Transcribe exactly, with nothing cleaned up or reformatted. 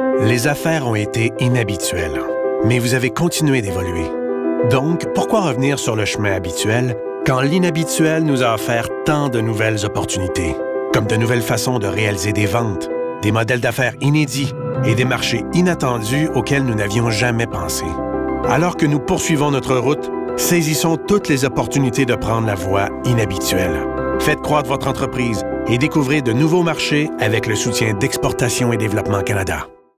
Les affaires ont été inhabituelles, mais vous avez continué d'évoluer. Donc, pourquoi revenir sur le chemin habituel quand l'inhabituel nous a offert tant de nouvelles opportunités, comme de nouvelles façons de réaliser des ventes, des modèles d'affaires inédits et des marchés inattendus auxquels nous n'avions jamais pensé. Alors que nous poursuivons notre route, saisissons toutes les opportunités de prendre la voie inhabituelle. Faites croître votre entreprise et découvrez de nouveaux marchés avec le soutien d'Exportation et Développement Canada.